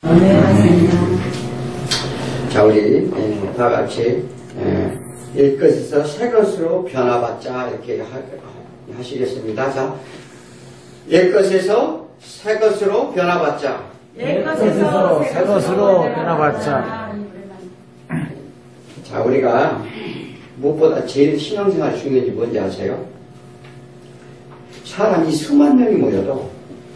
자, 우리 다 같이 옛것에서 새것으로 변화받자 이렇게 하시겠습니다. 자, 옛것에서 새것으로 변화받자. 옛것에서 새것으로 변화받자. 자, 우리가 무엇보다 제일 신앙생활 중요한지 뭔지 아세요? 사람이 수만 명이 모여도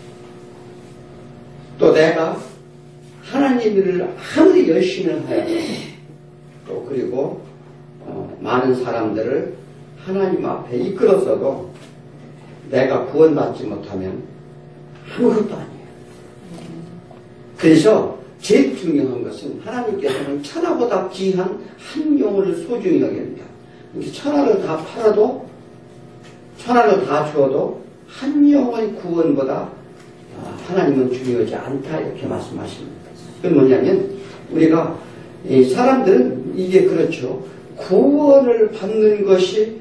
또 내가 하나님을 아무리 열심히 하여도 또 그리고 많은 사람들을 하나님 앞에 이끌었어도 내가 구원받지 못하면 아무것도 아니에요. 그래서 제일 중요한 것은 하나님께서는 천하보다 귀한 한 영혼을 소중히 여깁니다. 천하를 다 팔아도 천하를 다 주어도 한 영혼의 구원보다 하나님은 중요하지 않다 이렇게 말씀하십니다. 그건 뭐냐면 우리가 사람들은 이게 그렇죠. 구원을 받는 것이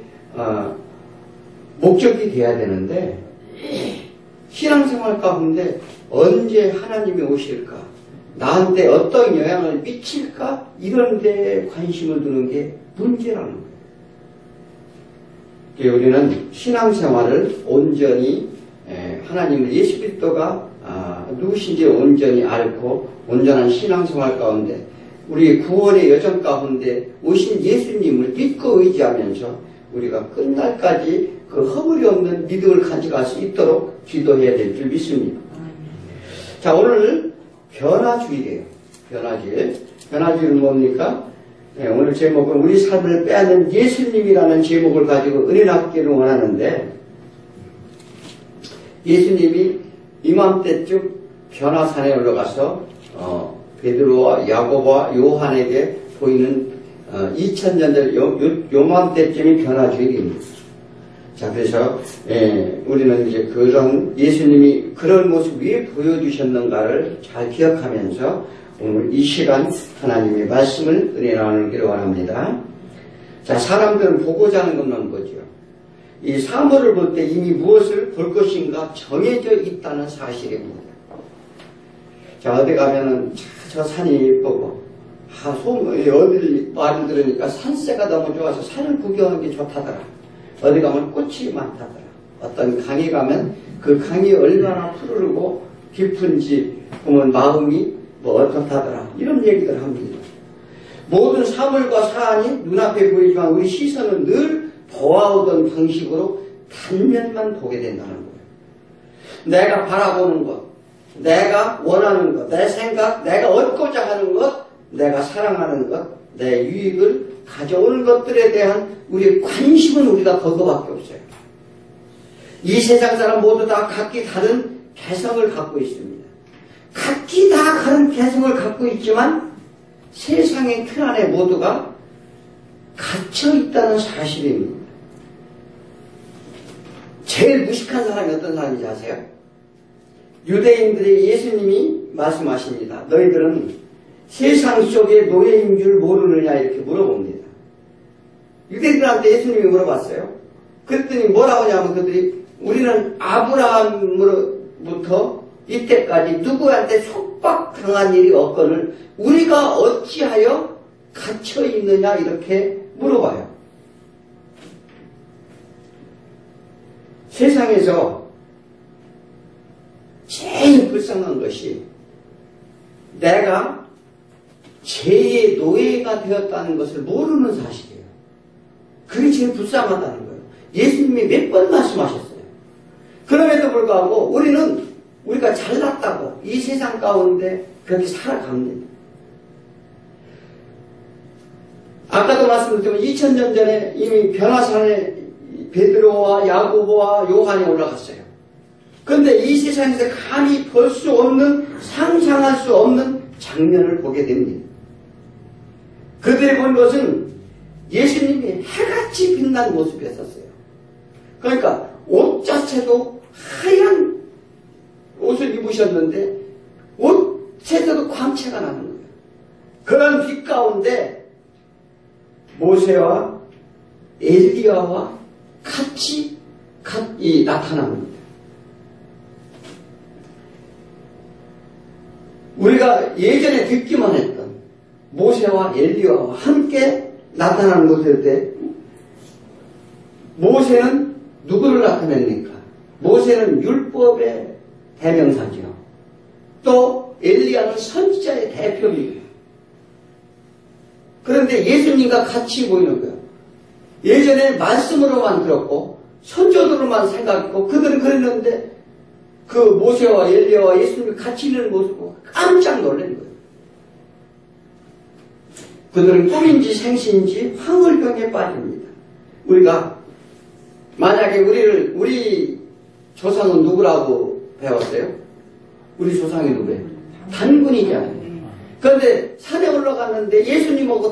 목적이 돼야 되는데 신앙생활 가운데 언제 하나님이 오실까? 나한테 어떤 영향을 미칠까? 이런 데 관심을 두는 게 문제라는 거예요. 우리는 신앙생활을 온전히 하나님을 예수 그리스도가 누구신지 온전히 알고 온전한 신앙생활 가운데 우리 구원의 여정 가운데 오신 예수님을 믿고 의지하면서 우리가 끝날까지 그 허물이 없는 믿음을 가져갈 수 있도록 기도해야 될 줄 믿습니다. 자, 오늘 변화주의예요. 변화주의. 변화주의는 뭡니까? 오늘 제목은 우리 삶을 빼앗는 예수님이라는 제목을 가지고 은혜 나누기를 원하는데 예수님이 이맘때쯤 변화산에 올라가서 베드로와 야고보와 요한에게 보이는 2000년 전 요맘때쯤이 변화주의입니다. 자, 그래서 우리는 이제 그런 예수님이 그런 모습 왜 보여주셨는가를 잘 기억하면서 오늘 이 시간 하나님의 말씀을 은혜 나누기를 원합니다. 자, 사람들은 보고자 하는 것만 보죠. 이 사물을 볼 때 이미 무엇을 볼 것인가 정해져 있다는 사실입니다. 자, 어디 가면은 저 산이 예쁘고 어디 말을 들으니까 산세가 너무 좋아서 산을 구경하는 게 좋다더라. 어디 가면 꽃이 많다더라. 어떤 강에 가면 그 강이 얼마나 푸르르고 깊은지 보면 마음이 뭐 어떻다더라. 이런 얘기를 합니다. 모든 사물과 사안이 눈앞에 보이지만 우리 시선은 늘 보아오던 방식으로 단면만 보게 된다는 거예요. 내가 바라보는 것, 내가 원하는 것, 내 생각, 내가 얻고자 하는 것, 내가 사랑하는 것, 내 유익을 가져오는 것들에 대한 우리의 관심은 우리가 그거밖에 없어요. 이 세상 사람 모두 다 각기 다른 개성을 갖고 있습니다. 각기 다 다른 개성을 갖고 있지만 세상의 틀 안에 모두가 갇혀 있다는 사실입니다. 제일 무식한 사람이 어떤 사람인지 아세요? 유대인들의 예수님이 말씀하십니다. 너희들은 세상 속의 노예인 줄 모르느냐 이렇게 물어봅니다. 유대인들한테 예수님이 물어봤어요. 그랬더니 뭐라고 하냐면 그들이 우리는 아브라함으로부터 이때까지 누구한테 속박당한 일이 없거늘 우리가 어찌하여 갇혀 있느냐 이렇게 물어봐요. 세상에서 제일 불쌍한 것이 내가 죄의 노예가 되었다는 것을 모르는 사실이에요. 그게 제일 불쌍하다는 거예요. 예수님이 몇 번 말씀하셨어요. 그럼에도 불구하고 우리가 잘났다고 이 세상 가운데 그렇게 살아갑니다. 아까도 말씀드렸지만 2000년 전에 이미 변화산에 베드로와 야고보와 요한이 올라갔어요. 그런데 이 세상에서 감히 볼 수 없는 상상할 수 없는 장면을 보게 됩니다. 그들이 본 것은 예수님이 해같이 빛난 모습이었어요. 그러니까 옷 자체도 하얀 옷을 입으셨는데 옷에서도 광채가 나는 거예요. 그런 빛 가운데 모세와 엘리야와 같이 나타납니다. 우리가 예전에 듣기만 했던 모세와 엘리야와 함께 나타나는 모습일 때 모세는 누구를 나타냅니까? 모세는 율법의 대명사죠. 또 엘리야는 선지자의 대표입니다. 그런데 예수님과 같이 보이는 거예요. 예전에 말씀으로만 들었고 선조들로만 생각했고 그들은 그랬는데 그 모세와 엘리야와 예수님이 같이 있는 모습을 보고 깜짝 놀란 거예요. 그들은 꿈인지 생시인지 황홀병에 빠집니다. 우리가 만약에 우리 조상은 누구라고 배웠어요? 우리 조상이 누구예요? 단군이잖아요. 그런데 산에 올라갔는데 예수님하고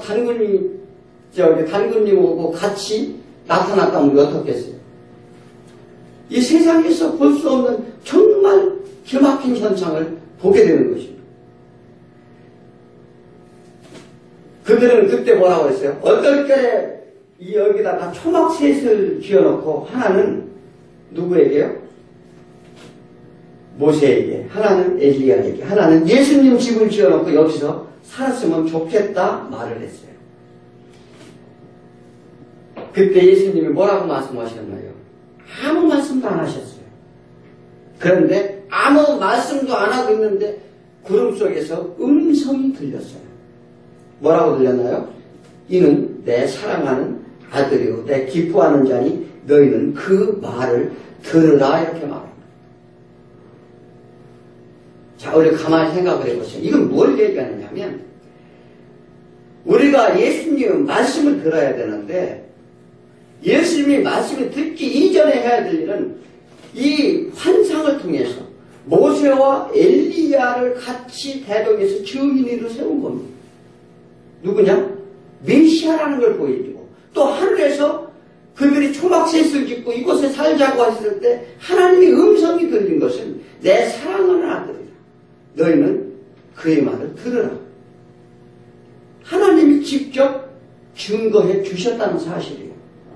단군님하고 같이 나타났다면 우리 어떻겠어요? 이 세상에서 볼 수 없는 정말 기막힌 현상을 보게 되는 것입니다. 그들은 그때 뭐라고 했어요? 어떨 때 여기다가 초막셋을 지어놓고 하나는 누구에게요? 모세에게, 하나는 엘리야에게, 하나는 예수님 집을 지어놓고 여기서 살았으면 좋겠다 말을 했어요. 그때 예수님이 뭐라고 말씀하셨나요? 아무 말씀도 안 하셨어요. 그런데 아무 말씀도 안 하고 있는데 구름 속에서 음성이 들렸어요. 뭐라고 들렸나요? 이는 내 사랑하는 아들이요 내 기뻐하는 자니 너희는 그 말을 들으라 이렇게 말합니다. 자, 우리 가만히 생각을 해보세요. 이건 뭘 얘기하느냐면 우리가 예수님 말씀을 들어야 되는데 예수님이 말씀을 듣기 이전에 해야 될 일은 이 환상을 통해서 모세와 엘리야를 같이 대동해서 증인으로 세운 겁니다. 누구냐? 메시아라는 걸 보여주고 또 하늘에서 그들이 초막셋을 짓고 이곳에 살자고 했을 때 하나님의 음성이 들린 것은 내 사랑하는 아들이라. 너희는 그의 말을 들으라. 하나님이 직접 증거해 주셨다는 사실이에요.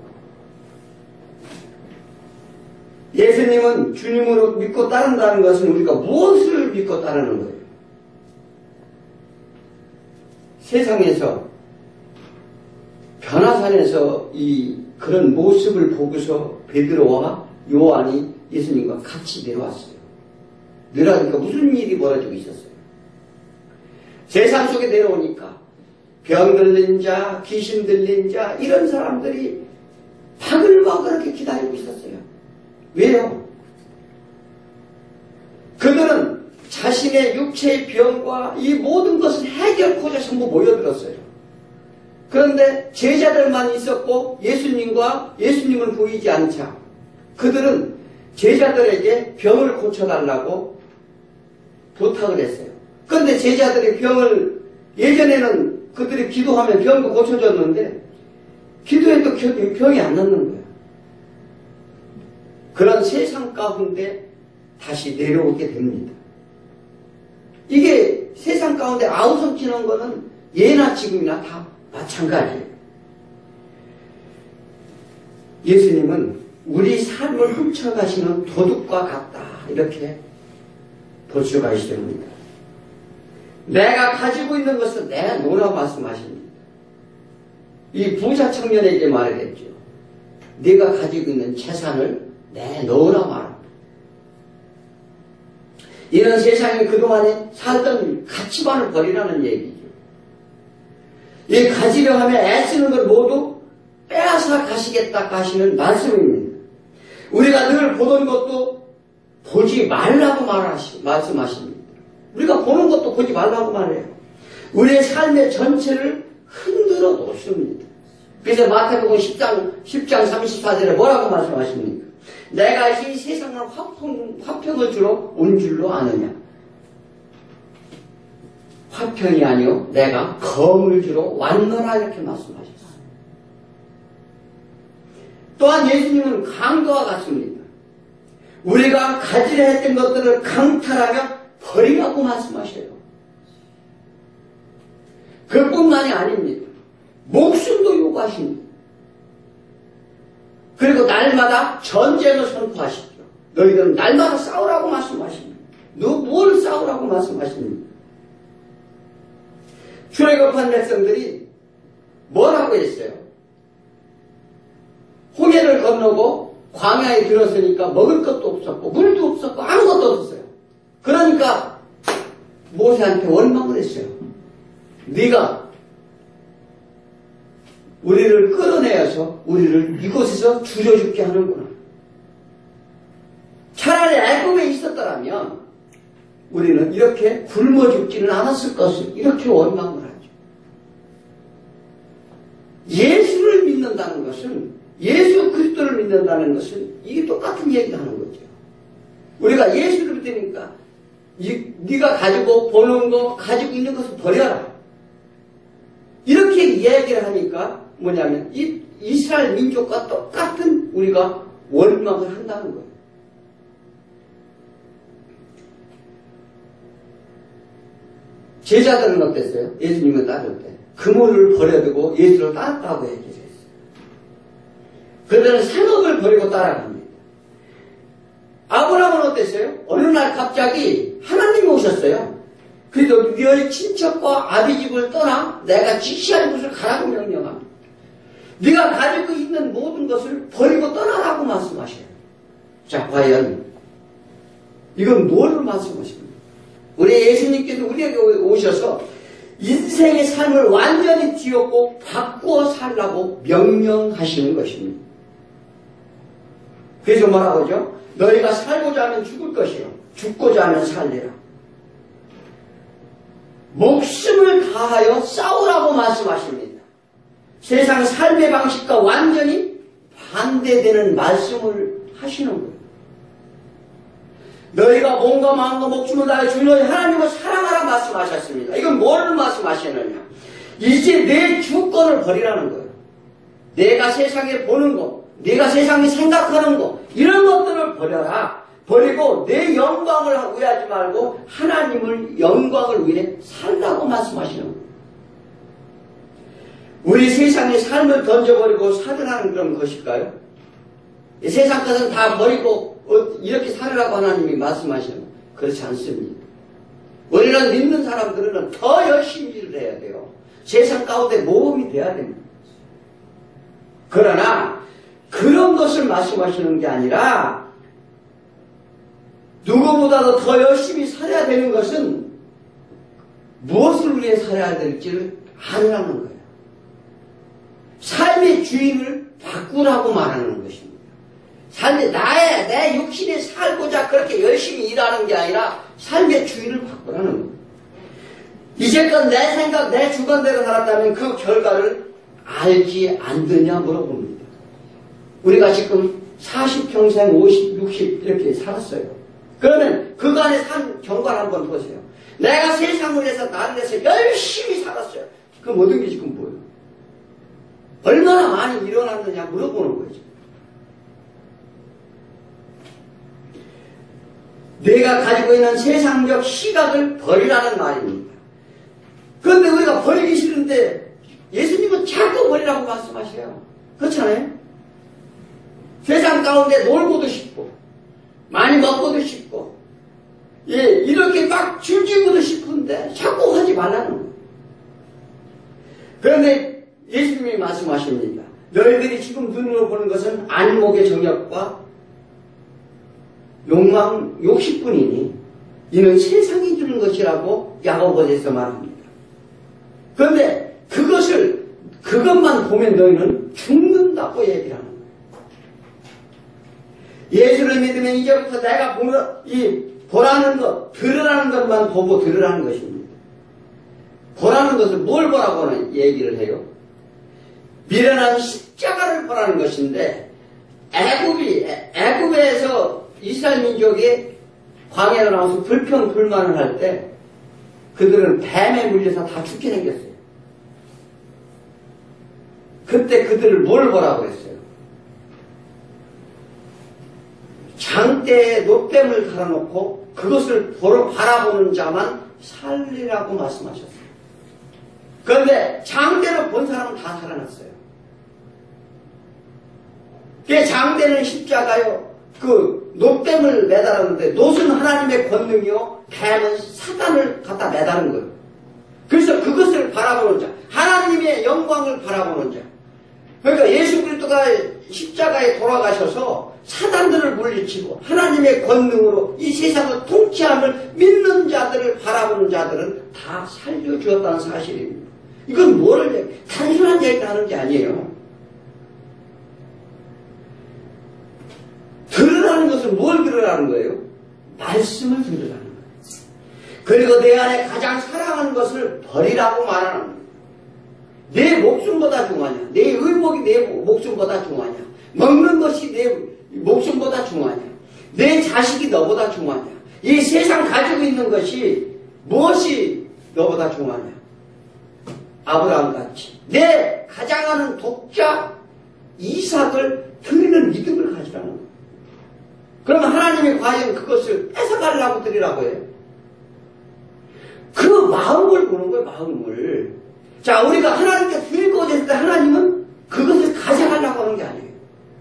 예수님은 주님으로 믿고 따른다는 것은 우리가 무엇을 믿고 따르는 거예요? 세상에서 변화산에서 그런 모습을 보고서 베드로와 요한이 예수님과 같이 내려왔어요. 내려가니까 무슨 일이 벌어지고 있었어요? 세상 속에 내려오니까 병 들린 자, 귀신 들린 자 이런 사람들이 바글바글하게 기다리고 있었어요. 왜요? 그들은 자신의 육체의 병과 이 모든 것을 해결코자 전부 모여들었어요. 그런데 제자들만 있었고 예수님은 보이지 않자 그들은 제자들에게 병을 고쳐달라고 부탁을 했어요. 그런데 제자들이 예전에는 그들이 기도하면 병도 고쳐졌는데 기도해도 병이 안 낫는 거예요. 그런 세상 가운데 다시 내려오게 됩니다. 이게 세상 가운데 아우성치는 거는 예나 지금이나 다 마찬가지예요. 예수님은 우리 삶을 훔쳐가시는 도둑과 같다 이렇게 볼 수가 있습니다. 내가 가지고 있는 것을 내놓으라고 말씀하십니다. 이 부자 청년에게 말했죠. 네가 가지고 있는 재산을 내놓으라 말합니다. 이런 세상에 그동안에 살던 가치관을 버리라는 얘기죠. 이 가지려 하면 애쓰는 걸 모두 빼앗아 가시겠다 하시는 말씀입니다. 우리가 늘 보던 것도 보지 말라고 말씀하십니다. 우리가 보는 것도 보지 말라고 말해요. 우리의 삶의 전체를 흔들어 놓습니다. 그래서 마태복음 10장 34절에 뭐라고 말씀하십니까? 내가 이 세상을 화평을 주러 온 줄로 아느냐? 화평이 아니요 내가 검을 주러 왔노라 이렇게 말씀하셨어요. 또한 예수님은 강도와 같습니다. 우리가 가지려 했던 것들을 강탈하며 버리라고 말씀하셔요. 그뿐만이 아닙니다. 목숨도 요구하십니다. 그리고 날마다 전쟁을 선포하십시오. 너희들은 날마다 싸우라고 말씀하십니다. 뭘 싸우라고 말씀하십니까? 출애굽한 백성들이 뭘 하고 있어요? 홍해를 건너고 광야에 들어서니까 먹을 것도 없었고 물도 없었고 아무것도 없었어요. 그러니까 모세한테 원망을 했어요. 네가 우리를 끌어내어서 우리를 이곳에서 죽여 죽게 하는구나. 차라리 애굽에 있었더라면 우리는 이렇게 굶어 죽지는 않았을 것을 이렇게 원망을 하죠. 예수를 믿는다는 것은, 예수 그리스도를 믿는다는 것은 이게 똑같은 얘기를 하는 거죠. 우리가 예수를 믿으니까 네가 가지고 보는 거, 가지고 있는 것을 버려라. 이렇게 이야기를 하니까 뭐냐면 이스라엘 민족과 똑같은 우리가 원망을 한다는 거예요. 제자들은 어땠어요? 예수님을 따를 때 그물을 버려두고 예수를 따랐다고 얘기를 했어요. 그들은 산업을 버리고 따라갑니다. 아브라함은 어땠어요? 어느 날 갑자기 하나님이 오셨어요. 그래서 너희 친척과 아비 집을 떠나 내가 지시할 곳을 가라고 명령합니다. 네가 가지고 있는 모든 것을 버리고 떠나라고 말씀하셔요. 자, 과연 이건 뭐를 말씀하십니까? 우리 예수님께서 우리에게 오셔서 인생의 삶을 완전히 뒤엎고 바꾸어 살라고 명령하시는 것입니다. 그래서 뭐라고 하죠? 너희가 살고자 하면 죽을 것이요 죽고자 하면 살리라. 목숨을 다하여 싸우라고 말씀하십니다. 세상 삶의 방식과 완전히 반대되는 말씀을 하시는 거예요. 너희가 몸과 마음과 목숨을 다해 주 너희 하나님을 사랑하라 말씀하셨습니다. 이건 뭐를 말씀하시느냐? 이제 내 주권을 버리라는 거예요. 내가 세상에 보는 거, 내가 세상에 생각하는 거, 이런 것들을 버려라. 버리고 내 영광을 위하지 말고 하나님을 영광을 위해 살라고 말씀하시는 거예요. 우리 세상의 삶을 던져버리고 살으라는 그런 것일까요? 이 세상 것은 다 버리고 이렇게 살으라고 하나님이 말씀하시는 거예요. 그렇지 않습니다. 우리는 믿는 사람들은 더 열심히 일을 해야 돼요. 세상 가운데 모험이 돼야 됩니다. 그러나 그런 것을 말씀하시는 게 아니라 누구보다도 더 열심히 살아야 되는 것은 무엇을 위해 살아야 될지를 아느라는 거예요. 삶의 주인을 바꾸라고 말하는 것입니다. 내 육신에 살고자 그렇게 열심히 일하는 게 아니라 삶의 주인을 바꾸라는 거예요. 이제껏 내 생각, 내 주관대로 살았다면 그 결과를 알지 않느냐 물어봅니다. 우리가 지금 40평생, 50, 60 이렇게 살았어요. 그러면 그간의 삶 경과를 한번 보세요. 내가 세상을 위해서 나를 위해서 열심히 살았어요. 그 모든 게 지금 뭐예요? 얼마나 많이 일어났느냐 물어보는 거죠. 내가 가지고 있는 세상적 시각을 버리라는 말입니다. 그런데 우리가 버리기 싫은데 예수님은 자꾸 버리라고 말씀하셔요. 그렇잖아요? 세상 가운데 놀고도 싶고 많이 먹고도 싶고 이렇게 막 즐기고도 싶은데 자꾸 하지 말라는 거예요. 그런데 예수님이 말씀하십니다. 너희들이 지금 눈으로 보는 것은 안목의 정욕과 욕망, 욕심뿐이니 이는 세상이 주는 것이라고 야고보서에서 말합니다. 그런데 그것만 보면 너희는 죽는다고 얘기를 하는 거예요. 예수를 믿으면 이제부터 내가 보라는 것, 들으라는 것만 보고 들으라는 것입니다. 보라는 것을 뭘 보라고는 얘기를 해요? 미련한 십자가를 보라는 것인데 애굽에서 이스라엘 민족이 광야로 나와서 불평불만을 할 때 그들은 뱀에 물려서 다 죽게 생겼어요. 그때 그들을 뭘 보라고 했어요? 장대에 노뱀을 갈아놓고 그것을 바라보는 자만 살리라고 말씀하셨어요. 그런데 장대를 본 사람은 다 살아났어요. 그 장대는 십자가요. 그 노뱀을 매달았는데 노은 하나님의 권능이요, 뱀은 사단을 갖다 매다는 거예요. 그래서 그것을 바라보는 자, 하나님의 영광을 바라보는 자. 그러니까 예수 그리스도가 십자가에 돌아가셔서 사단들을 물리치고 하나님의 권능으로 이 세상을 통치함을 믿는 자들을 바라보는 자들은 다 살려주었다는 사실입니다. 이건 뭐를 단순한 얘기를 하는 게 아니에요. 들으라는 것은 뭘 들으라는 거예요? 말씀을 들으라는 거예요. 그리고 내 안에 가장 사랑하는 것을 버리라고 말하는 거예요. 내 목숨보다 중요하냐? 내 의복이 내 목숨보다 중요하냐? 먹는 것이 내 목숨보다 중요하냐? 내 자식이 너보다 중요하냐? 이 세상 가지고 있는 것이 무엇이 너보다 중요하냐? 아브라함같이 내 가장 아는 독자 이삭을 드리는 믿음을 가지라는 거예요. 그러면 하나님이 과연 그것을 뺏어가려고 드리라고 해요? 그 마음을 보는 거예요, 마음을. 자, 우리가 하나님께 드리고자 했을 때 하나님은 그것을 가져가려고 하는 게 아니에요.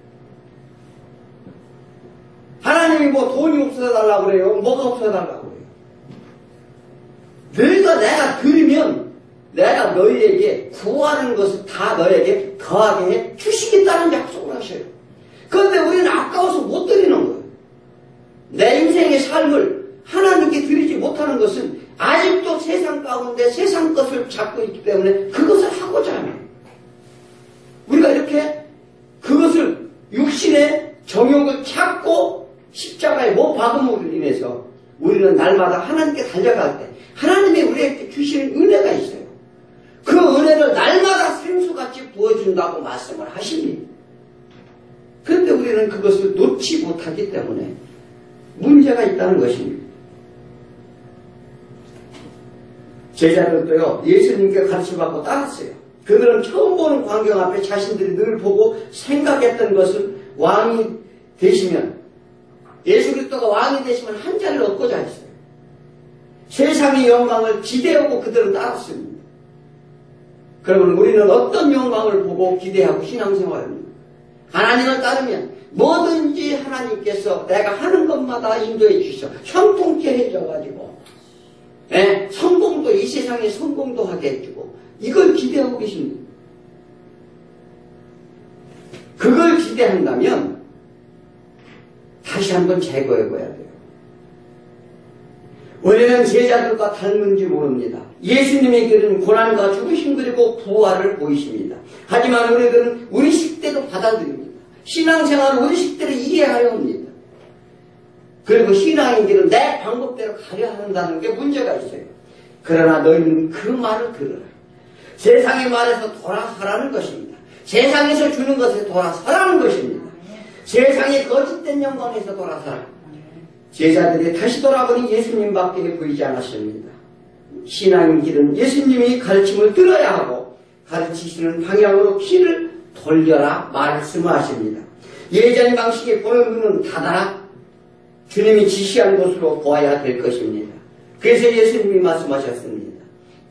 하나님이 뭐 돈이 없어서 달라고 그래요? 뭐가 없어서 달라고 그래요? 내가 드리면 내가 너희에게 구하는 것을 다 너에게 더하게 해 주시겠다는 약속을 하셔요. 그런데 우리는 아까워서 못 드리는 거예요. 내 인생의 삶을 하나님께 드리지 못하는 것은 아직도 세상 가운데 세상 것을 잡고 있기 때문에 그것을 하고자 하는 거예요. 우리가 이렇게 그것을 육신의 정욕을 찾고 십자가에 못 박음으로 인해서 우리는 날마다 하나님께 달려갈 때 하나님이 우리에게 주시는 은혜가 있어요. 그 은혜를 날마다 생수같이 부어준다고 말씀을 하십니다. 그런데 우리는 그것을 놓지 못하기 때문에 문제가 있다는 것입니다. 제자들도요, 예수님께 가르침받고 따랐어요. 그들은 처음 보는 광경 앞에 자신들이 늘 보고 생각했던 것은 왕이 되시면, 예수 그리스도가 왕이 되시면 한 자리를 얻고자 했어요. 세상의 영광을 기대하고 그들은 따랐습니다. 그러면 우리는 어떤 영광을 보고 기대하고 신앙생활합니다. 하나님을 따르면 뭐든지 하나님께서 내가 하는 것마다 인도해 주셔. 형통케 해줘가지고 성공도 이 세상에 성공도 하게 해주고 이걸 기대하고 계십니다. 그걸 기대한다면 다시 한번 재고해봐야 돼요. 우리는 제자들과 닮은지 모릅니다. 예수님에게는 고난과 죽으심 그리고 부활을 보이십니다. 하지만 우리들은 우리 식대로 받아들입니다. 신앙생활을 우리 식대로 이해하려 합니다. 그리고 신앙의 길은 내 방법대로 가려 한다는 게 문제가 있어요. 그러나 너희는 그 말을 들으라. 세상의 말에서 돌아서라는 것입니다. 세상에서 주는 것에 돌아서라는 것입니다. 세상의 거짓된 영광에서 돌아서라. 제자들이 다시 돌아보니 예수님밖에 보이지 않았습니다. 신앙의 길은 예수님이 가르침을 들어야 하고 가르치시는 방향으로 귀를 돌려라 말씀하십니다. 예전 방식에 보는 눈은 닫아라. 주님이 지시한 곳으로 보아야 될 것입니다. 그래서 예수님이 말씀하셨습니다.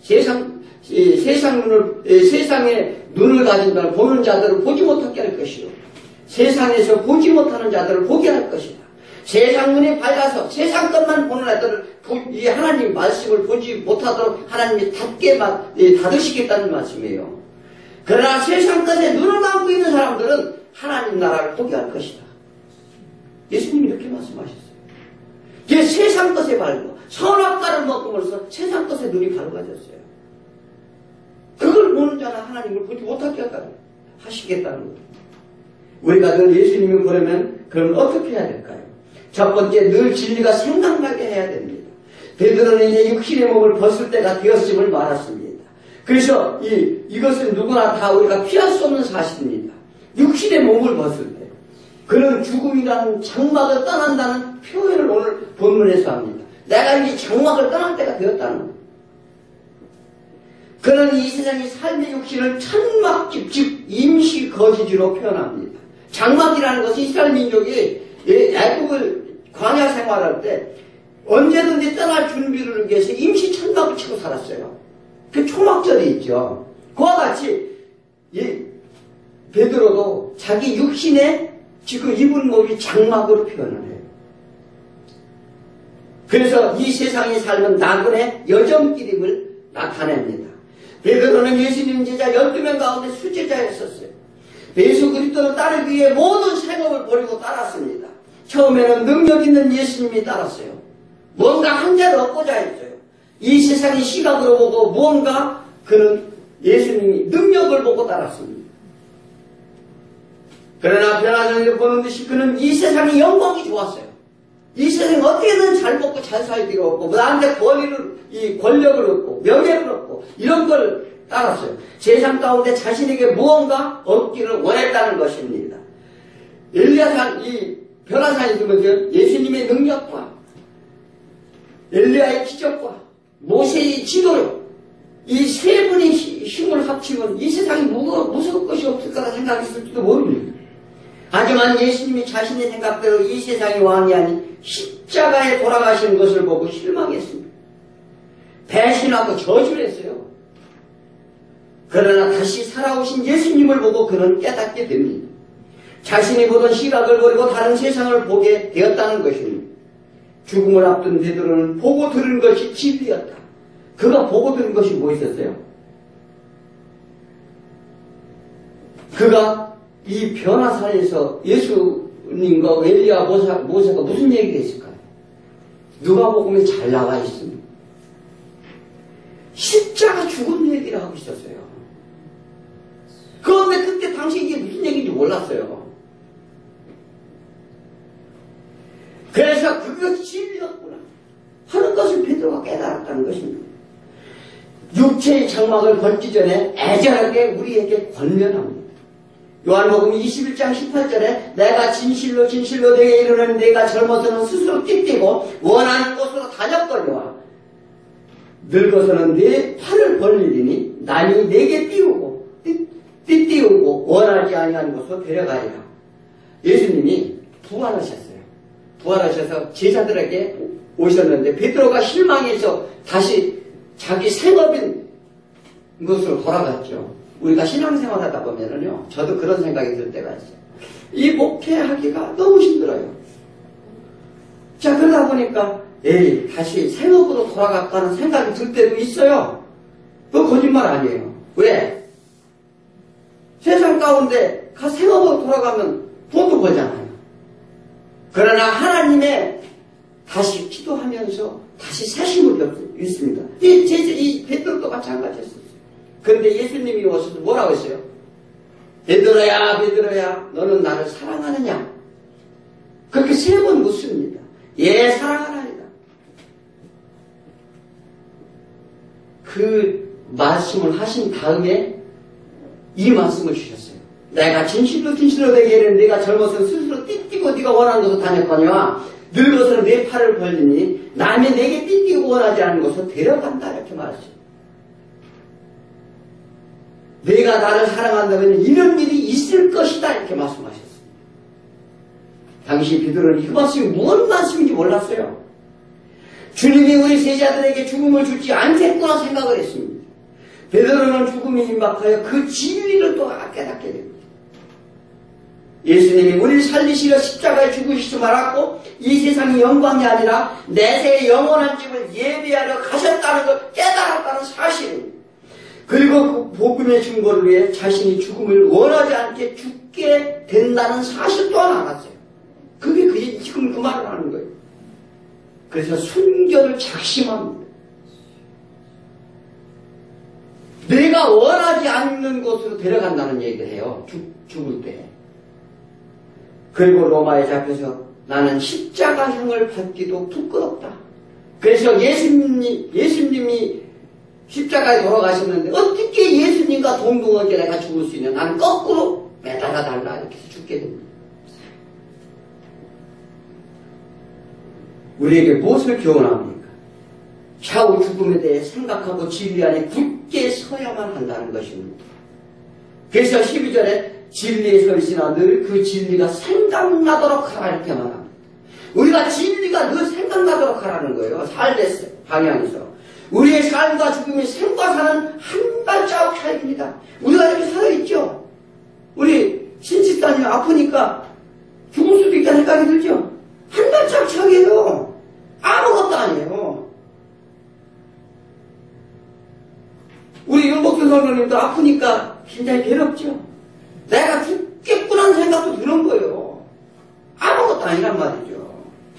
세상의 눈을 가진 자를 보는 자들을 보지 못하게 할 것이요. 세상에서 보지 못하는 자들을 보게 할 것이다. 세상 눈이 밝아서 세상 것만 보는 애들을 이 하나님 말씀을 보지 못하도록 하나님이 닫으시겠다는 말씀이에요. 그러나 세상 것에 눈을 감고 있는 사람들은 하나님 나라를 보게 할 것이다. 예수님이 이렇게 말씀하셨어요. 이게 세상 것에 밝고 선악과를 먹음으로써 세상 것에 눈이 밝아졌어요. 그걸 보는 자는 하나님을 보지 못하게 하시겠다는 겁니다. 우리가 늘 예수님을 보려면 그럼 어떻게 해야 될까요? 첫 번째, 늘 진리가 생각나게 해야 됩니다. 베드로는 이제 육신의 몸을 벗을 때가 되었음을 말했습니다. 그래서 이것은 누구나 다 우리가 피할 수 없는 사실입니다. 육신의 몸을 벗을 때 그는 죽음이라는 장막을 떠난다는 표현을 오늘 본문에서 합니다. 내가 이 장막을 떠날 때가 되었다는 겁니다. 그는 이 세상의 삶의 육신을 천막집, 즉 임시 거주지로 표현합니다. 장막이라는 것이 이스라엘 민족이 애국을 광야 생활할 때 언제든지 떠날 준비를 위해서 임시 천막을 치고 살았어요. 그 초막절이 있죠. 그와 같이 베드로도 자기 육신에 지금 입은 몸이 장막으로 표현을 해요. 그래서 이 세상의 삶은 나그네 여정길임을 나타냅니다. 베드로는 예수님 제자 12명 가운데 수제자였었어요. 예수 그리스도를 따르기 위해 모든 생업을 버리고 따랐습니다. 처음에는 능력 있는 예수님이 따랐어요. 뭔가 한자를 얻고자 했어요. 이 세상의 시각으로 보고 무언가 그는 예수님이 능력을 보고 따랐습니다. 그러나 변화산에서 보는 듯이 그는 이 세상의 영광이 좋았어요. 이 세상에 어떻게든 잘 먹고 잘 살기로 얻고 나한테 권력을 얻고 명예를 얻고 이런 걸 따랐어요. 세상 가운데 자신에게 무언가 얻기를 원했다는 것입니다. 엘리야산, 이 변화산에서 보면 예수님의 능력과 엘리야의 기적과 모세의 지도력 이 세 분의 힘을 합치면 이 세상에 무서울 것이 없을 거라 생각했을지도 모릅니다. 하지만 예수님이 자신의 생각대로 이 세상의 왕이 아닌 십자가에 돌아가시는 것을 보고 실망했습니다. 배신하고 저주를 했어요. 그러나 다시 살아오신 예수님을 보고 그는 깨닫게 됩니다. 자신이 보던 시각을 버리고 다른 세상을 보게 되었다는 것입니다. 죽음을 앞둔 베드로는 보고 들은 것이 진리였다. 그가 보고 들은 것이 무엇이었어요? 그가 이 변화산에서 예수님과 엘리야 모세가 무슨 얘기를 했을까요? 누가복음에 잘 나와 있습니다. 십자가 죽은 얘기를 하고 있었어요. 그런데 그때 당시 이게 무슨 얘기인지 몰랐어요. 그래서 그것이 진리였구나 하는 것을 베드로가 깨달았다는 것입니다. 육체의 장막을 벗기 전에 애절하게 우리에게 권면합니다. 요한복음 21장 18절에 내가 진실로 내게 이르는 내가 젊어서는 스스로 띠띠고 원하는 곳으로 다녔거니와 늙어서는 내 팔을 벌리리니 남이 내게 띠띠우고 원하지 아니하는 곳으로 데려가리라. 예수님이 부활하셨어요. 부활하셔서 제자들에게 오셨는데 베드로가 실망해서 다시 자기 생업인 것으로 돌아갔죠. 우리가 신앙생활 하다 보면은요, 저도 그런 생각이 들 때가 있어요. 이 목회하기가 너무 힘들어요. 자, 그러다 보니까 다시 생업으로 돌아갈까 하는 생각이 들 때도 있어요. 그거 거짓말 아니에요. 왜? 세상 가운데 생업으로 돌아가면 돈도 벌잖아요. 그러나 하나님의 다시 기도하면서 다시 사심을 있습니다. 이 베드로도 마찬가지였어요. 그런데 예수님이 오셔서 뭐라고 했어요? 베드로야, 베드로야, 너는 나를 사랑하느냐? 그렇게 3번 묻습니다. 예, 사랑하나이다. 그 말씀을 하신 다음에 이 말씀을 주셨어요. 내가 진실로 내게 이르는 네가 젊어서 스스로 띠띠고 네가 원하는 곳으로 다녔거니와 늙어서 내 팔을 벌리니 남이 내게 띠띠고 원하지 않는 곳으로 데려간다 이렇게 말했어요. 내가 나를 사랑한다면 이런 일이 있을 것이다 이렇게 말씀하셨어요. 당시 베드로는 그 말씀이 무슨 말씀인지 몰랐어요. 주님이 우리 제자들에게 죽음을 주지 않겠구나 생각을 했습니다. 베드로는 죽음이 임박하여 그 진리를 또 깨닫게 됩니다. 예수님이 우리를 살리시려 십자가에 죽으시지 말았고 이 세상의 영광이 아니라 내세의 영원한 집을 예비하려 가셨다는 걸 깨달았다는 사실입니다. 그리고 그 복음의 증거를 위해 자신이 죽음을 원하지 않게 죽게 된다는 사실 또한 알았어요. 그게 지금 그 말을 하는 거예요. 그래서 순교를 작심합니다. 내가 원하지 않는 곳으로 데려간다는 얘기를 해요. 죽을 때. 그리고 로마에 잡혀서 나는 십자가형을 받기도 부끄럽다. 그래서 예수님이 십자가에 돌아가셨는데 어떻게 예수님과 동등하게 내가 죽을 수 있냐. 나는 거꾸로 매달아 달라 이렇게 해서 죽게 됩니다. 우리에게 무엇을 교훈합니까? 차후 죽음에 대해 생각하고 진리 안에 굳게 서야만 한다는 것입니다. 그래서 12절에 진리에 서 있으나 늘 그 진리가 생각나도록 하라 이렇게 말합니다. 우리가 진리가 늘 생각나도록 하라는 거예요. 삶의 방향에서. 우리의 삶과 죽음이 생과 사는 한 발자국 차이입니다. 우리가 이렇게 살아있죠. 우리 신치사님 아프니까 죽을 수도 있다는 생각이 들죠. 한 발자국 차이예요. 아무것도 아니에요. 우리 윤복순 성령님도 아프니까 굉장히 괴롭죠. 내가 죽겠구나는 생각도 드는 거예요. 아무것도 아니란 말이죠.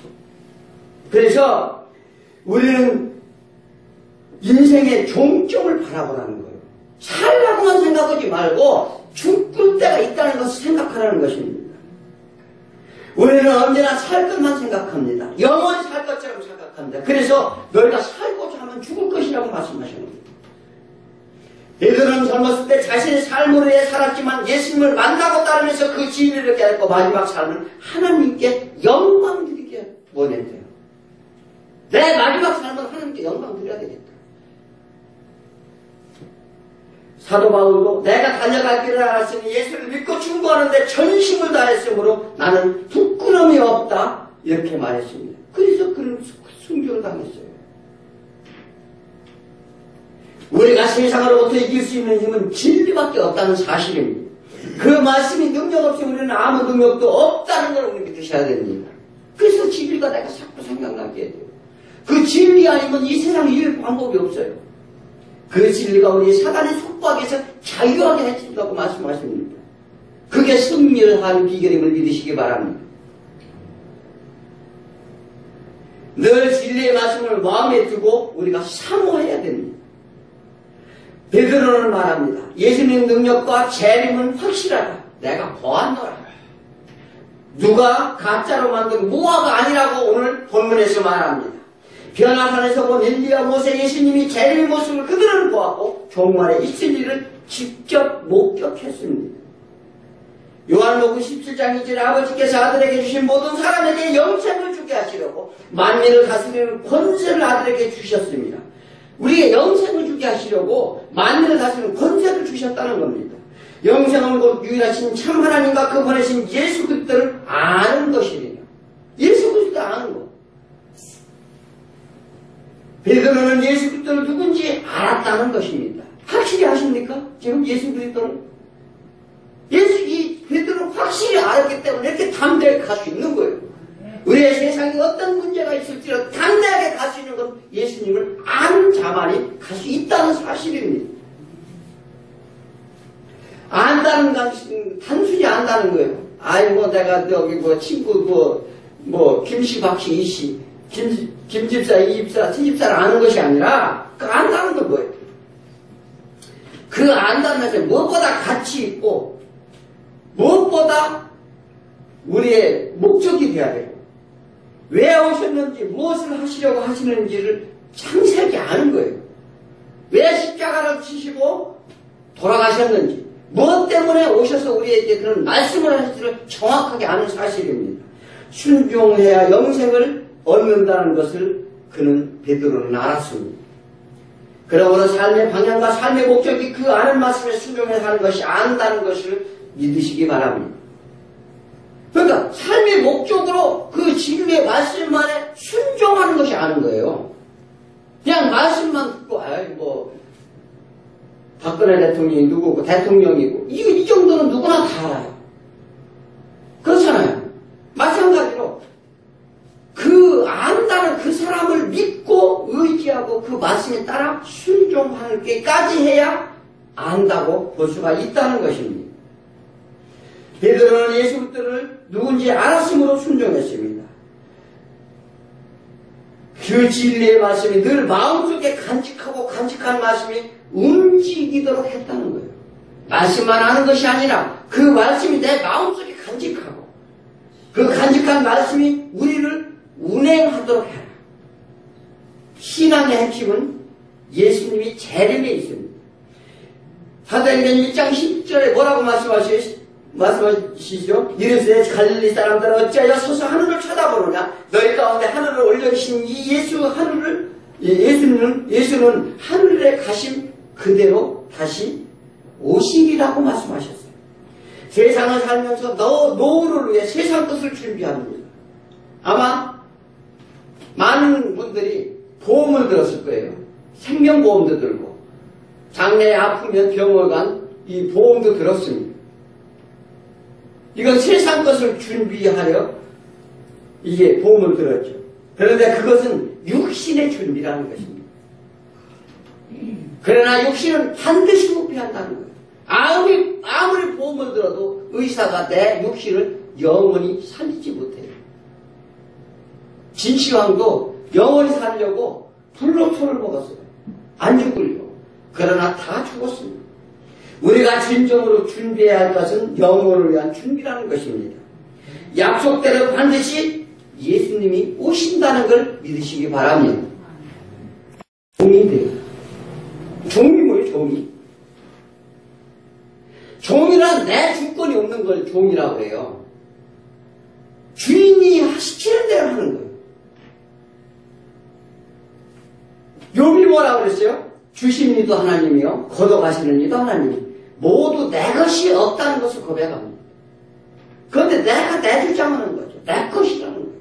그래서 우리는 인생의 종점을 바라보라는 거예요. 살라고만 생각하지 말고 죽을 때가 있다는 것을 생각하라는 것입니다. 우리는 언제나 살 것만 생각합니다. 영원히 살 것처럼 생각합니다. 그래서 너희가 살고자 하면 죽을 것이라고 말씀하시는 겁니다. 베드로는 젊었을 때 자신의 삶을 위해 살았지만 예수님을 만나고 따르면서 그 진리를 깨닫고 마지막 삶은 하나님께 영광 드리게 원했대요. 내 마지막 삶은 하나님께 영광 드려야 되겠다. 사도 바울도 내가 달려갈 길을 알았으니 예수를 믿고 충고하는데 전심을 다했으므로 나는 부끄러움이 없다 이렇게 말했습니다. 그래서 그는 순교를 당했어요. 우리가 세상으로부터 이길 수 있는 힘은 진리밖에 없다는 사실입니다. 그 말씀이 능력 없이 우리는 아무 능력도 없다는 걸 우리 믿으셔야 됩니다. 그래서 진리가 내가 자꾸 생각나게 돼요. 그 진리 아니면 이 세상에 이길 방법이 없어요. 그 진리가 우리 사단의 속박에서 자유하게 해준다고 말씀하십니다. 그게 승리를 하는 비결임을 믿으시기 바랍니다. 늘 진리의 말씀을 마음에 두고 우리가 사모해야 됩니다. 베드로는 말합니다. 예수님 능력과 재림은 확실하다. 내가 보았노라. 누가 가짜로 만든 모아가 아니라고 오늘 본문에서 말합니다. 변화산에서 본 엘리야 모세 예수님이 재림의 모습을 그들은 보았고 종말에 있을 일을 직접 목격했습니다. 요한복음 17장 2절에 아버지께서 아들에게 주신 모든 사람에게 영생을 주게 하시려고 만민을 다스리는 권세를 아들에게 주셨습니다. 우리에게 영생을 주게 하시려고 만민을 다스리는 권세를 주셨다는 겁니다. 영생은 곧 유일하신 참 하나님과 그 보내신 예수 그리스도를 아는 것이래요. 예수 그리스도 아는 것. 베드로는 예수 그리스도를 누군지 알았다는 것입니다. 확실히 아십니까? 지금 예수 그리스도를? 이 베드로는 확실히 알았기 때문에 이렇게 담대하게 갈 수 있는 거예요. 우리의 세상에 어떤 문제가 있을지라도 담대하게 갈 수 있는 건 예수님을 아는 자만이 갈 수 있다는 사실입니다. 안다는 것은 단순히 안다는 거예요. 아이고 내가 여기 친구 김씨 박씨 이씨 김집사 이집사 친집사를 아는 것이 아니라 그 안다는 건 뭐예요? 그 안다는 것은 무엇보다 가치 있고 무엇보다 우리의 목적이 되어야 돼요. 왜 오셨는지 무엇을 하시려고 하시는지를 상세하게 아는 거예요. 왜 십자가를 지시고 돌아가셨는지 무엇 때문에 오셔서 우리에게 그런 말씀을 하실지를 정확하게 아는 사실입니다. 순종해야 영생을 얻는다는 것을 그는 베드로는 알았습니다. 그러므로 삶의 방향과 삶의 목적이 그 아는 말씀에 순종해서 하는 것이 안다는 것을 믿으시기 바랍니다. 그러니까 삶의 목적으로 그 진리의 말씀만에 순종하는 것이 아는 거예요. 그냥 말씀만 듣고 박근혜 대통령이 누구고 대통령이고 이 정도는 누구나 다 알아요. 그렇잖아요. 마찬가지로 그 안다는 그 사람을 믿고 의지하고 그 말씀에 따라 순종하는 게까지 해야 안다고 볼 수가 있다는 것입니다. 베드로는 예수 그리스도를 누군지 알았으므로 순종했습니다. 그 진리의 말씀이 늘 마음속에 간직하고 간직한 말씀이 움직이도록 했다는 거예요. 말씀만 아는 것이 아니라 그 말씀이 내 마음속에 간직하고 그 간직한 말씀이 우리를 운행하도록 해라. 신앙의 핵심은 예수님이 재림에 있습니다. 사도행전 1장 10절에 뭐라고 말씀하시죠? 이르시되 갈릴리 사람들은 어찌하여 서서 하늘을 쳐다보느냐? 너희 가운데 하늘을 올려주신 이 예수는 하늘에 가심 그대로 다시 오시리라고 말씀하셨어요. 세상을 살면서 노후를 위해 세상 것을 준비합니다. 아마 많은 분들이 보험을 들었을 거예요. 생명보험도 들고 장래에 아프면 병원간 이 보험도 들었습니다. 이건 세상 것을 준비하려 이게 보험을 들었죠. 그런데 그것은 육신의 준비라는 것입니다. 그러나 육신은 반드시 부패한다는 거예요. 아무리 보험을 들어도 의사가 내 육신을 영원히 살리지 못해요. 진시황도 영원히 살려고 불로 손을 먹었어요. 안 죽으려. 그러나 다 죽었습니다. 우리가 진정으로 준비해야 할 것은 영혼을 위한 준비라는 것입니다. 약속대로 반드시 예수님이 오신다는 걸 믿으시기 바랍니다. 종이 돼요. 종이 뭐예요? 종이. 종이란 내 주권이 없는 걸 종이라고 해요. 주인이 시키는 대로 하는 거예요. 욥이 뭐라고 그랬어요? 주신 이도 하나님이요 걷어가시는 이도 하나님. 모두 내 것이 없다는 것을 고백합니다. 그런데 내가 내 주장하는 거죠. 내 것이라는 거예요.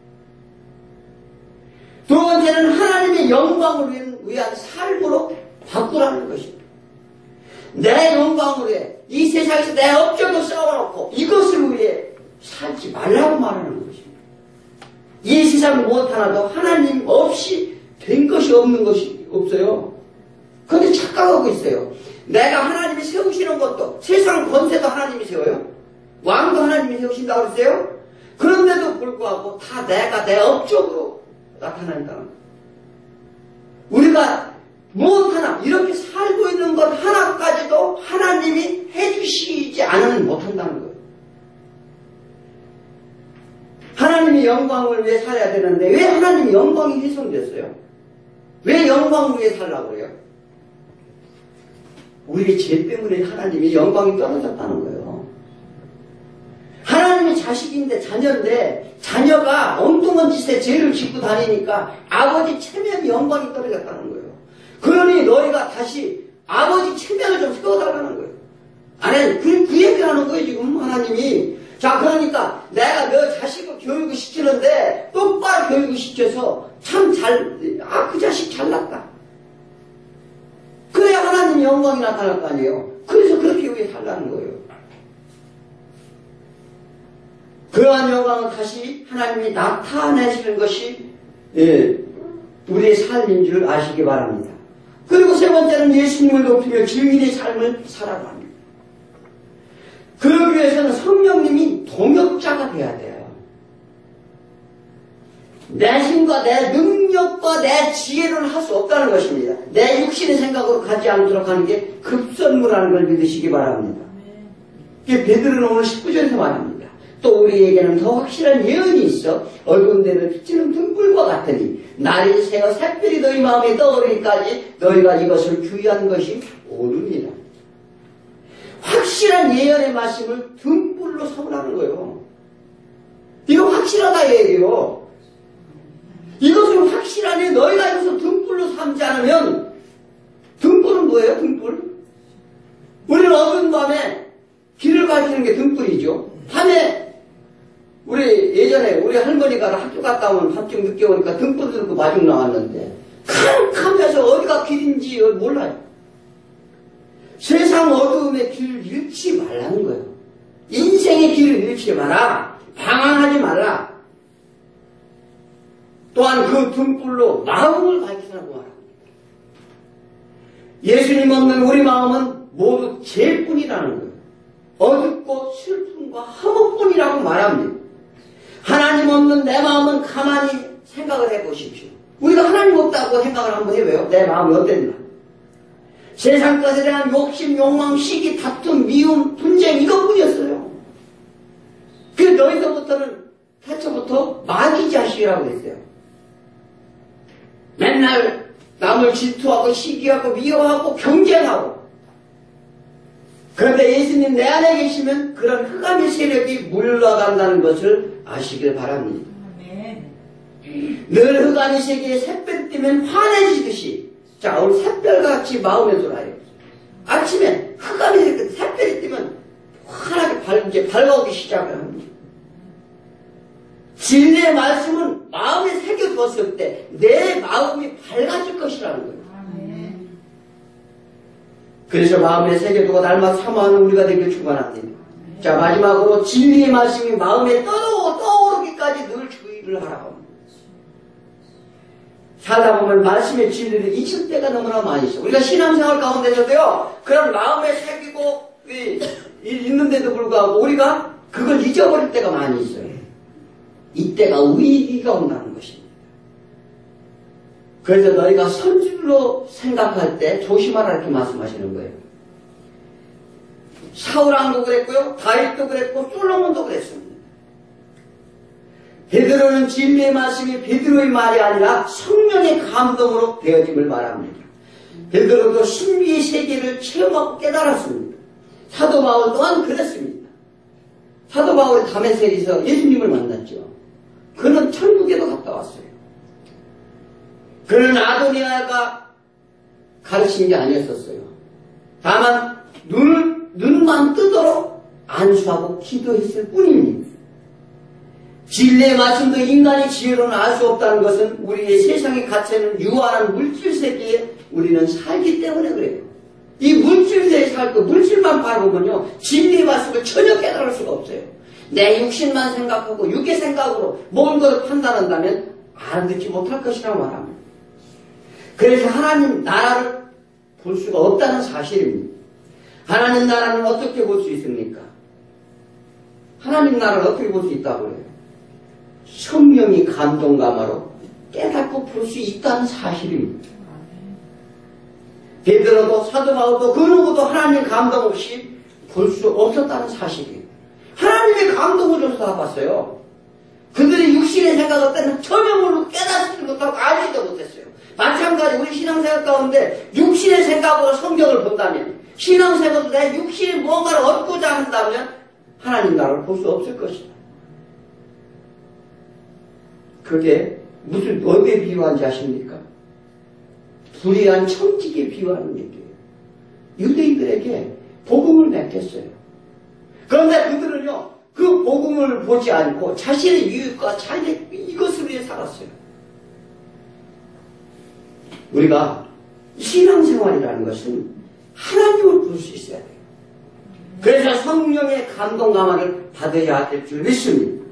두 번째는 하나님의 영광을 위한 삶으로 바꾸라는 것입니다. 내 영광을 위해 이 세상에서 내 업적을 쌓아놓고 이것을 위해 살지 말라고 말하는 것입니다. 이 세상 무엇 하나도 하나님 없이 된 것이 없는 것이 없어요. 그런데 착각하고 있어요. 내가 하나님이 세우시는 것도 세상 권세도 하나님이 세워요. 왕도 하나님이 세우신다고 그랬어요. 그런데도 불구하고 다 내가 내 업적으로 나타난다는 거예요. 우리가 무엇 하나 이렇게 살고 있는 것 하나까지도 하나님이 해주시지 않으면 못한다는 거예요. 하나님의 영광을 위해 살아야 되는데 왜 하나님의 영광이 훼손됐어요? 왜 영광을 위해 살라고 그래요? 우리의 죄 때문에 하나님의 영광이 떨어졌다는 거예요. 하나님의 자식인데 자녀인데 자녀가 엉뚱한 짓에 죄를 짓고 다니니까 아버지 체면이 영광이 떨어졌다는 거예요. 그러니 너희가 다시 아버지 체면을 좀 세워달라는 거예요. 아니 그 얘기를 하는 거예요 지금 하나님이. 자 그러니까 내가 너 자식을 교육을 시키는데 똑바로 교육을 시켜서 참 그 자식 잘났다. 그래야 하나님의 영광이 나타날 거 아니에요. 그래서 그렇게 위해 살라는 거예요. 그러한 영광을 다시 하나님이 나타내시는 것이 우리의 삶인 줄 아시기 바랍니다. 그리고 세 번째는 예수님을 높이며 증인의 삶을 살아가는 겁니다. 그러기 위해서는 성령님이 동역자가 돼야 돼요. 내 힘과 내 능력과 내 지혜로는 할 수 없다는 것입니다. 내 육신의 생각으로 가지 않도록 하는 게 급선무라는 걸 믿으시기 바랍니다. 이게 베드로는 오늘 19절에서 말합니다. 또 우리에게는 더 확실한 예언이 있어 어두운 데를 비치는 등불과 같으니 날이 새어 샛별이 너희 마음에 떠오르기까지 너희가 이것을 주의한 것이 옳으니라. 확실한 예언의 말씀을 등불로 삼으라는 거예요. 이거 확실하다 얘기예요. 이것을 확실하니 너희가 이것을 등불로 삼지 않으면 등불은 뭐예요? 등불? 우리는 어두운 밤에 길을 밝히는 게 등불이죠. 밤에 우리 예전에 우리 할머니가 학교 갔다 오면 밤중 늦게 오니까 등불 들고 마중 나왔는데 캄캄해서 어디가 길인지 몰라요. 세상 어두움의 길을 잃지 말라는 거예요. 인생의 길을 잃지 마라. 방황하지 말라. 또한 그 등불로 마음을 밝히라고 말합니다. 예수님 없는 우리 마음은 모두 죄뿐이라는 거예요. 어둡고 슬픔과 허무뿐이라고 말합니다. 하나님 없는 내 마음은 가만히 생각을 해보십시오. 우리가 하나님 없다고 생각을 한번 해봐요. 내 마음이 어땠나? 세상 것에 대한 욕심, 욕망, 시기, 다툼, 미움, 분쟁 이것뿐이었어요. 그래서 너희서부터는 태초부터 마귀 자식이라고 했어요. 맨날 남을 질투하고 시기하고 미워하고 경쟁하고. 그런데 예수님 내 안에 계시면 그런 흑암의 세력이 물러간다는 것을 아시길 바랍니다. 늘 흑암의 세계에 샛별이 뜨면 환해지듯이 자 오늘 샛별같이 마음에 돌아요. 아침에 흑암의 샛별이 뜨면 환하게 이제 밝아오기 시작을 합니다. 진리의 말씀은 마음에 새겨두었을 때 내 마음이 밝아질 것이라는 거예요. 그래서 마음에 새겨두고 날마다 사모하는 우리가 되길 축원합니다. 자 마지막으로 진리의 말씀이 마음에 떠오르기까지 늘 주의를 하라고 합니다. 살다 보면 말씀의 진리를 잊을 때가 너무나 많이 있어. 우리가 신앙생활 가운데서도요, 그런 마음에 새기고 있는데도 불구하고 우리가 그걸 잊어버릴 때가 많이 있어요. 이때가 위기가 온다는 것입니다. 그래서 너희가 선질로 생각할 때 조심하라 이렇게 말씀하시는 거예요. 사울왕도 그랬고요, 다윗도 그랬고, 솔로몬도 그랬습니다. 베드로는 진리의 말씀이 베드로의 말이 아니라 성령의 감동으로 되어짐을 말합니다. 베드로도 신비의 세계를 체험하고 깨달았습니다. 사도 바울 또한 그랬습니다. 사도 바울이 다메섹에서 예수님을 만났죠. 그는 천국에도 갔다 왔어요. 그는 아도니아가 가르친 게 아니었었어요. 다만 눈만 뜨도록 안수하고 기도했을 뿐입니다. 진리의 말씀도 인간의 지혜로는 알 수 없다는 것은 우리의 세상에 갇혀있는 유한한 물질 세계에 우리는 살기 때문에 그래요. 이 물질세에 살고 물질만 바라보면요, 진리의 말씀을 전혀 깨달을 수가 없어요. 내 육신만 생각하고 육의 생각으로 모든 것을 판단한다면 알아듣지 못할 것이라고 말합니다. 그래서 하나님 나라를 볼 수가 없다는 사실입니다. 하나님 나라는 어떻게 볼 수 있습니까? 하나님 나라를 어떻게 볼 수 있다고 그래요? 성령이 감동감화로 깨닫고 볼 수 있다는 사실입니다. 베드로도 사도 바울도 그 누구도 하나님 감동 없이 볼 수 없었다는 사실이에요. 하나님의 감동을 줘서 다 봤어요. 그들이 육신의 생각을 때는 전혀 모르고 깨닫지도 못하고 알지도 못했어요. 마찬가지 우리 신앙생활 가운데 육신의 생각으로 성경을 본다면, 신앙생활도 내 육신에 무언가를 얻고자 한다면 하나님 나라를 볼 수 없을 것이다. 그게 무슨 어디에 비유한지 아십니까? 불의한 청직에 비유하는 얘기예요. 유대인들에게 복음을 맡겼어요. 그런데 그들은요, 그 복음을 보지 않고 자신의 유익과 자신의 이것을 위해 살았어요. 우리가 신앙생활이라는 것은 하나님을 볼 수 있어야 돼요. 그래서 성령의 감동 감화를 받아야 될 줄 믿습니다.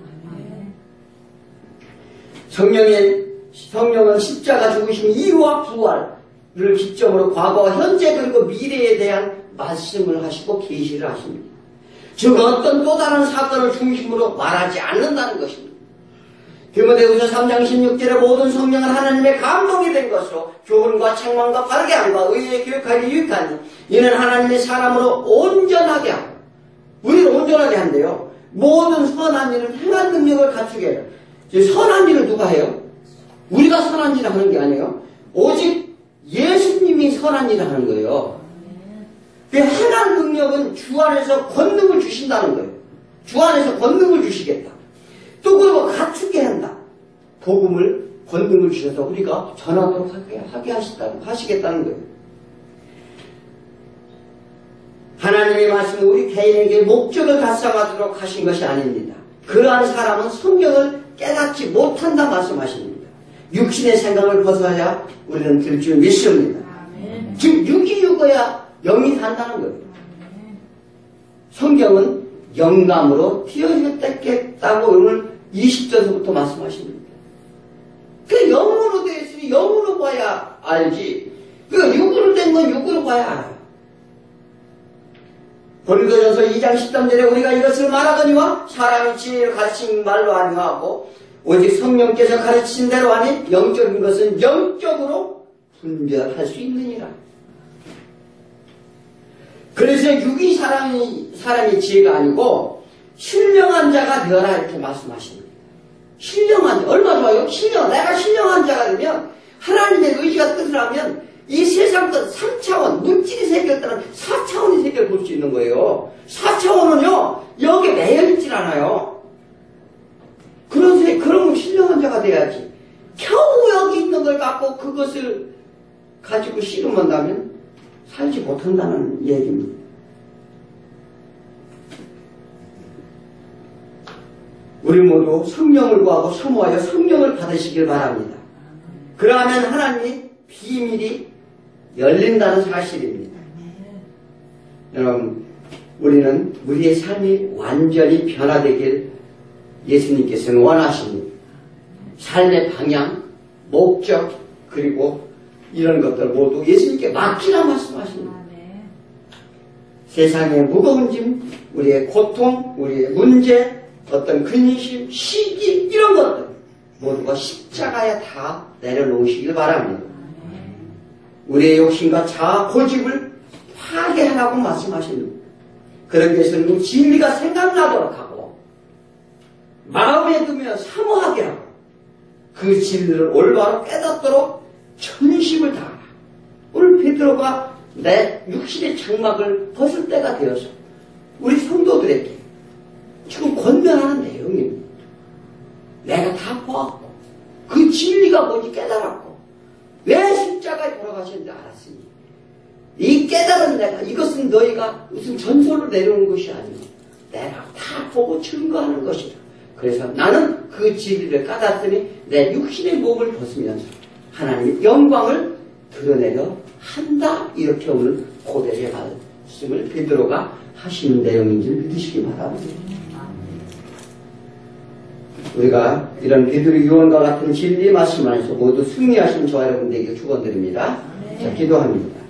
성령은 십자가 죽으심 이유와 부활을 기점으로 과거와 현재 그리고 미래에 대한 말씀을 하시고 계시를 하십니다. 즉 어떤 또 다른 사건을 중심으로 말하지 않는다는 것입니다. 디모데후서 3장 16절에 모든 성령은 하나님의 감동이 된 것으로 교훈과 책망과 바르게 함과 의에 교육하기 유익하니 이는 하나님의 사람으로 온전하게 하고, 우리를 온전하게 한대요. 모든 선한 일을 행한 능력을 갖추게 해요. 선한 일을 누가 해요? 우리가 선한 일을 하는 게 아니에요. 오직 예수님이 선한 일을 하는 거예요. 그 행한 능력은 주 안에서 권능을 주신다는 거예요. 주 안에서 권능을 주시겠다. 또 그리고 갖추게 한다. 복음을 권능을 주셔서 우리가 전하도록 하게 하시겠다는 거예요. 하나님의 말씀은 우리 개인에게 목적을 달성하도록 하신 것이 아닙니다. 그러한 사람은 성경을 깨닫지 못한다 말씀하십니다. 육신의 생각을 벗어야 우리는 들 줄 믿습니다. 즉 육이 죽어야 영이 산다는 거예요. 성경은 영감으로 띄어지겠다고 오늘 20절부터 말씀하십니다. 그 영으로 되어 있으니 영으로 봐야 알지. 그 육으로 된 건 육으로 봐야 알아요. 고린도전서 2장 13절에 우리가 이것을 말하거니와 사람이 진리를 가르친 말로 아니하고 오직 성령께서 가르치신 대로 하니 영적인 것은 영적으로 분별할 수 있느니라. 그래서 육이 사람이 지혜가 아니고 신령한 자가 되어라 이렇게 말씀하십니다. 신령한 자, 얼마 좋아요? 내가 신령한 자가 되면 하나님의 의지가 뜻을 하면 이 세상 것 3차원, 물질의 세계를 따른 4차원의 세계를 볼 수 있는 거예요. 4차원은요, 여기에 매여있질 않아요. 그런 신령한 자가 돼야지. 겨우 여기 있는 걸 갖고 그것을 가지고 씨름한다면 살지 못한다는 얘기입니다. 우리 모두 성령을 구하고 사모하여 성령을 받으시길 바랍니다. 그러하면 하나님이 비밀이 열린다는 사실입니다. 여러분, 우리는 우리의 삶이 완전히 변화되길 예수님께서는 원하십니다. 삶의 방향, 목적, 그리고 이런 것들 모두 예수님께 맡기라 말씀하십니다. 세상의 무거운 짐, 우리의 고통, 우리의 문제, 어떤 근심, 시기 이런 것들 모두가 십자가에 다 내려놓으시길 바랍니다. 우리의 욕심과 자아, 고집을 파괴하라고 말씀하십니다. 그런 것은 진리가 생각나도록 하고 마음에 두며 사모하게 하고 그 진리를 올바로 깨닫도록 전심을 다하라. 오늘 베드로가 내 육신의 장막을 벗을 때가 되어서 우리 성도들에게 지금 권면하는 내용입니다. 내가 다 보았고 그 진리가 뭔지 깨달았고 왜 십자가에 돌아가셨는지 알았으니 이 깨달은 내가 이것은 너희가 무슨 전설로 내려온 것이 아니고 내가 다 보고 증거하는 것이다. 그래서 나는 그 진리를 깨달았으니 내 육신의 몸을 벗으면서 하나님의 영광을 드러내려 한다. 이렇게 오늘 고백의 말씀을 베드로가 하시는 내용인지 믿으시기 바랍니다. 우리가 이런 베드로 요한과 같은 진리의 말씀 안에서 모두 승리하신 저와 여러분들에게 축원드립니다. 자, 기도합니다.